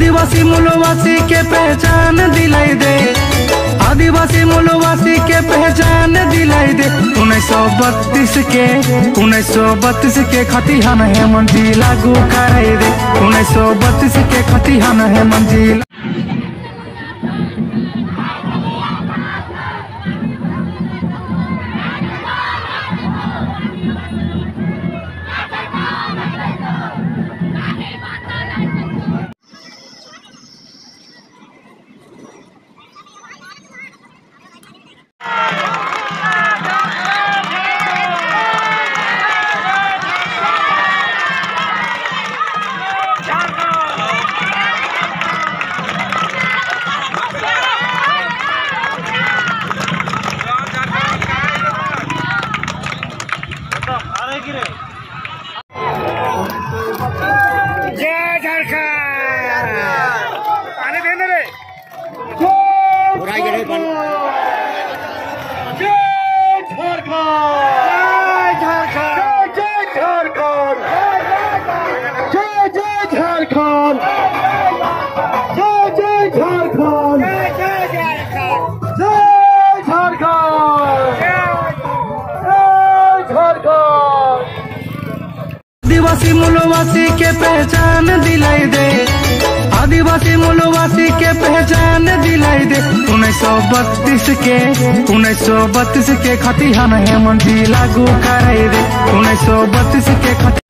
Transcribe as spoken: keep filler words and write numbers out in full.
आदिवासी मूलवासी के पहचान दिलाई दे, आदिवासी मूलवासी के पहचान दिलाई दे। उन्नीस सौ बत्तीस के उन्नीस सौ बत्तीस के खतिहान है मंजी लागू कराई दे, उन्नीस सौ बत्तीस के खतिहान है मंजी। जय झारखंड, आने देने रे। जय झारखंड, जय झारखंड, जय झारखंड, जय जय झारखंड, जय जय झारखंड, जय झारखंड, जय झारखंड, जय झारखंड। आदिवासी मूलवासी के पहचान दिलाई दे, आदिवासी मूलवासी के पहचान दिलाई दे। उन्नीस सौ बत्तीस के उन्नीस सौ बत्तीस के खतिहान है मंजी लागू कराई दे, उन्नीस सौ बत्तीस के खति